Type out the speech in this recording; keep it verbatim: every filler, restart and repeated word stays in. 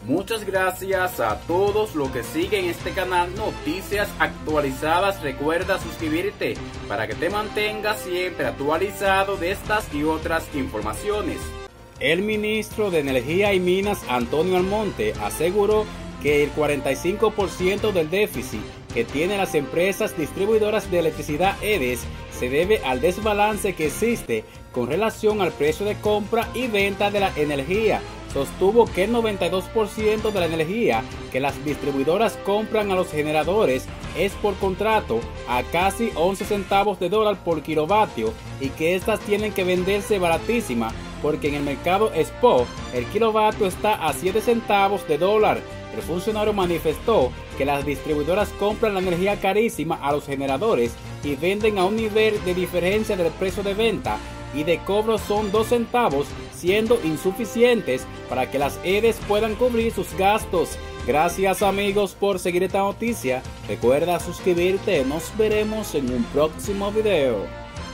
Muchas gracias a todos los que siguen este canal Noticias Actualizadas. Recuerda suscribirte para que te mantengas siempre actualizado de estas y otras informaciones. El ministro de Energía y Minas, Antonio Almonte, aseguró que el cuarenta y cinco por ciento del déficit que tienen las empresas distribuidoras de electricidad E D E S se debe al desbalance que existe con relación al precio de compra y venta de la energía. Sostuvo que el noventa y dos por ciento de la energía que las distribuidoras compran a los generadores es por contrato a casi once centavos de dólar por kilovatio y que estas tienen que venderse baratísima porque en el mercado spot el kilovatio está a siete centavos de dólar. El funcionario manifestó que las distribuidoras compran la energía carísima a los generadores y venden a un nivel de diferencia del precio de venta y de cobro son dos centavos, siendo insuficientes para que las E D E S puedan cubrir sus gastos. Gracias amigos por seguir esta noticia. Recuerda suscribirte. Nos veremos en un próximo video.